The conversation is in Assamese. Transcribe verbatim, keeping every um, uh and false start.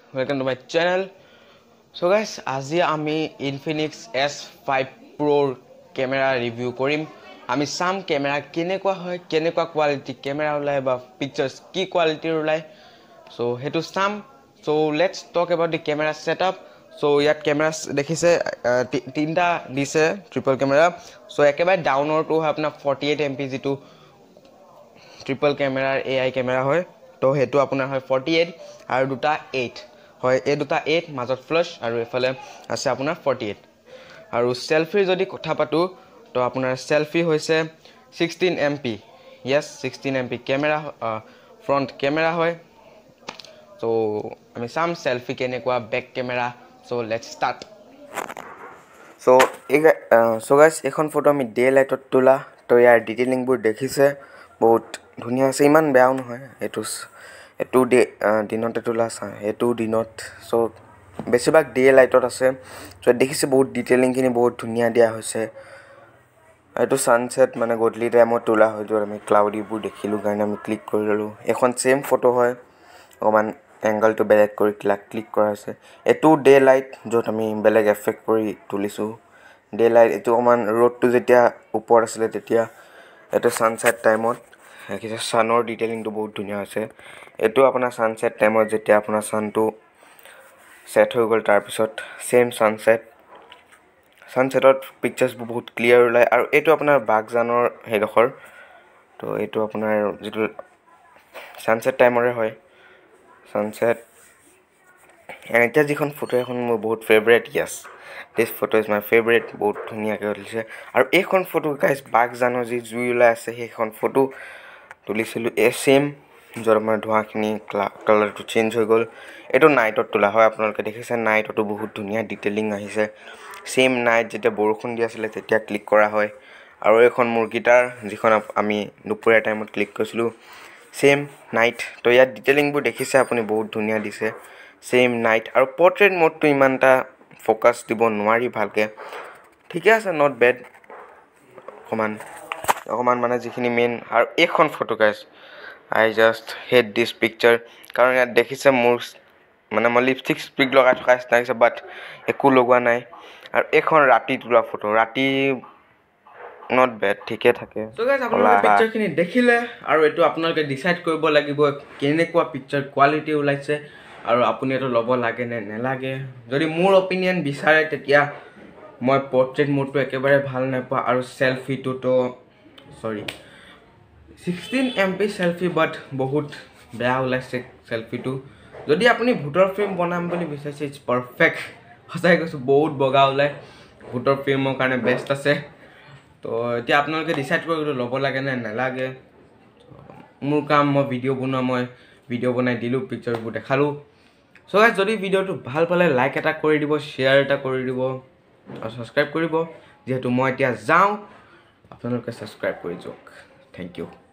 welcome to my channel. So guys, আজি আমি infinix S five Pro camera review কৰিম. আমি সাম camera কেনেকুৱা হয়, কেনেকুৱা quality camera ওলাই বা pictures কি quality ওলাই, so হেতু সাম. So let's talk about the camera setup. So ইয়াত camera দেখিছে তিনটা দিছে triple camera. So একেবাৰে ডাউনৰ টো হয় আপোনাৰ forty-eight megapixel যেটো triple camera A I camera হয়. তো হেতু আপোনাৰ হয় forty-eight আৰু দুটা eight হয়, এই দুটা eight মাজত ফ্লাশ আৰু এফালে আছে আপোনাৰ forty-eight. আৰু সেলফি যদি কথা পাতো তো আপোনাৰ সেলফি হৈছে sixteen megapixel. yes sixteen megapixel camera front camera হয়. so আমি সাম সেলফি কেনেকুৱা back camera. so let's start. so so guys, এখন ফটো আমি ডে লাইটত তোলা. তো ইয়াৰ ডিটেইলিং বোৰ দেখিছে বহুত ধুনিয়া আছে, ইমান বেয়াও নহয়. এটো এটো দিনতে তোলা আছে, এটো দিনত. সো বেছিভাগ ডে লাইটত আছে. সো দেখিছে বহুত ডিটেইলিং খিনি বহুত ধুনিয়া দিয়া হৈছে. এটো সানসেট মানে গধলি টাইমত তোলা হয়, য'ত আমি ক্লাউডি বোৰ দেখিলো কাৰণে আমি ক্লিক কৰি ললো. এখন সেম ফটো হয়, অমান এংগল টো বেলেগ কৰি ক্লিক কৰা আছে. এটো ডে লাইট য'ত আমি বেলেগ এফেক্ট কৰি তুলিছো. ডে লাইট এটো অমান ৰ'ড টো যেতিয়া ওপৰ আছিল তেতিয়া এটো সানসেট টাইমত দেখিছে সানৰ ডিটেইলিং টো বহুত ধুনিয়া আছে. এটো আপোনাৰ সানসেট টাইমত যেতিয়া আপোনাৰ সানটো সেট হৈ গ'ল, তাৰ পিছত সেম সানসেট সানসেটত পিকচাৰ্স বহুত ক্লিয়াৰ ওলাই. আৰু এটো আপোনাৰ বাগজানৰ হেডখৰ. তো এটো আপোনাৰ যেটো সানসেট টাইমৰে হয় সানসেট. এন্ড এটা যিখন ফটো এখন মোৰ বহুত favourite. yes this photo is my favorite. বহুত ধুনিয়াকৈ উঠিছে. আৰু এইখন ফটো গাইস বাগজানৰ যি জুই ওলাই আছে সেইখন ফটো তুলিছিলো. এ সেম য'ত আমাৰ ধোঁৱাখিনি কালাৰটো চেঞ্জ হৈ গ'ল. এটো নাইটত তোলা হয়, আপোনালোকে দেখিছে নাইটতো বহুত ধুনিয়া ডিটেইলিং আহিছে. সেম নাইট যেতিয়া বৰষুণ দি আছিল তেতিয়া ক্লিক কৰা হয়. আৰু এখন মোৰ গিটাৰ যিখন আমি দুপৰীয়া টাইমত ক্লিক কৰিছিলো, সেম নাইট. তো ইয়াত ডিটেইলিং বোৰ দেখিছে আপুনি বহুত ধুনিয়া দিছে. Same night. আৰু পোৰ্ট্ৰেইট মোডটো ইমানটা ফোকাস দিব নোৱাৰি ভালকে. ঠিকে আছে, নট বেড. অকমান অকমান মানে যিখিনি মেইন. আৰু এইখন photo guys I just hate this picture. কাৰণ ইয়াত দেখিছে মোৰ মানে মই লিপষ্টিক স্পিক লগাই থকা আছে, বাট একো লগোৱা নাই. আৰু এখন ৰাতি তোলা ফটো, ৰাতি নট বেড, ঠিকে থাকে. সো গাইস আপোনালোকে পিকচাৰ খিনি দেখিলে আৰু এটো আপোনালোকে ডিসাইড কৰিব লাগিব কেনেকুৱা পিকচাৰ কোৱালিটি ওলাইছে আৰু আপুনি এটো ল'ব লাগে নে নেলাগে. যদি মোৰ অপিনিয়ন বিচাৰে তেতিয়া মই পোৰ্ট্ৰেইট মোডটো একেবাৰে ভাল নাপাওঁ. আৰু সেলফিটো তো সৰি sixteen megapixel সেলফি, বাট বহুত বেয়া ওলাইছে সেলফিটো. যদি আপুনি ভূতৰ ফ্ৰেম বনাম বুলি বিচাৰিছে, ইটস পাৰফেক্ট. সঁচাই কৈছো বহুত বগা ওলাই, ভূতৰ ফ্ৰেমৰ কাৰণে বেষ্ট আছে. তো এতিয়া আপোনালোকে ডিসাইড কৰিব ল'ব লাগে নে নালাগে. মোৰ কাম মই ভিডিঅ' বনোৱা, মই ভিডিঅ' বনাই দিলো, পিকচাৰবোৰ দেখালো. সো গাইস যদি ভিডিঅ'টো ভাল পালে লাইক এটা কৰি দিব, শ্বেয়াৰ এটা কৰি দিব আৰু সাবস্ক্ৰাইব কৰিব. যেহেতু মই এতিয়া যাওঁ, আপোনালোকে সাবস্ক্ৰাইব কৰি যাওক. Thank U.